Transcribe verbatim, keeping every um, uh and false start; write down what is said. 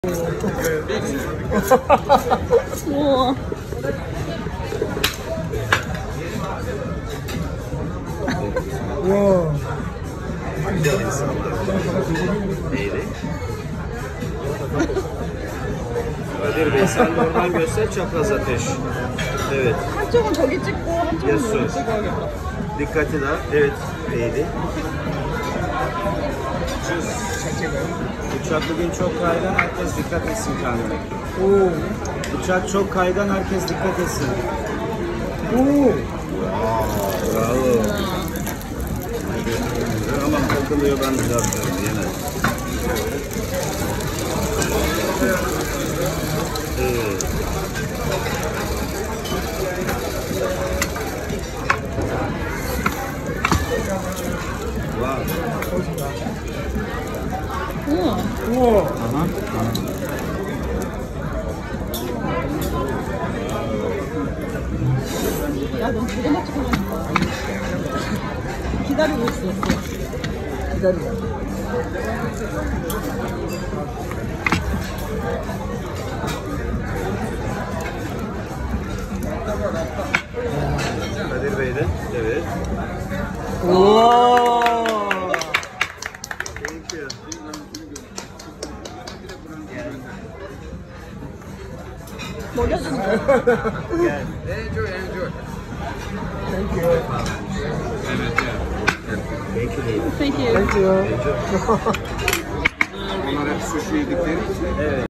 우와. 우와. Neydi? Kadir Bey sen de oradan göster, çapraz ateş. Evet. 한쪽은 저기 찍고 한쪽은 Yasu. 여기 찍어야겠다. Dikkati dağıt. Evet. Neydi? Uçak bugün çok kaygan, herkes dikkat etsin kendine. Oo. Uçak çok kaygan, herkes dikkat etsin. Oo. Bravo. Ama takılıyor, ben düzeltiyorum yine. Evet. Wow. 우와. 우와. Aha. 야, 너 두개 맞추고 나니까. 기다리고 있었어. 기다려. Kadir Bey'de. Evet. 우와. Thank you. 먹여주는 거. Gel. Thank you. Thank you. Thank you. Thank you. Enjoy. Onlar hep sushi yedikleri için Evet.